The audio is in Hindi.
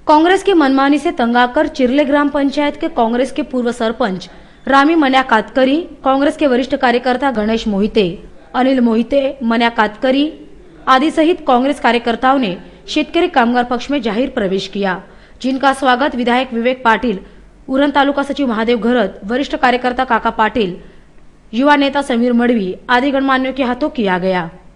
कांग्रेस की मनमानी से तंग आकर चिरले ग्राम पंचायत के कांग्रेस के पूर्व सरपंच रामी मन्या कातकरी, कांग्रेस के वरिष्ठ कार्यकर्ता गणेश मोहिते, अनिल मोहिते, मन्या कातकरी आदि सहित कांग्रेस कार्यकर्ताओं ने शेतकरी कामगार पक्ष में जाहिर प्रवेश किया, जिनका स्वागत विधायक विवेक पाटिल, उरण तालुका सचिव महादेव घरत, वरिष्ठ कार्यकर्ता काका पाटिल, युवा नेता समीर मडवी आदि गणमान्यों के हाथों किया गया।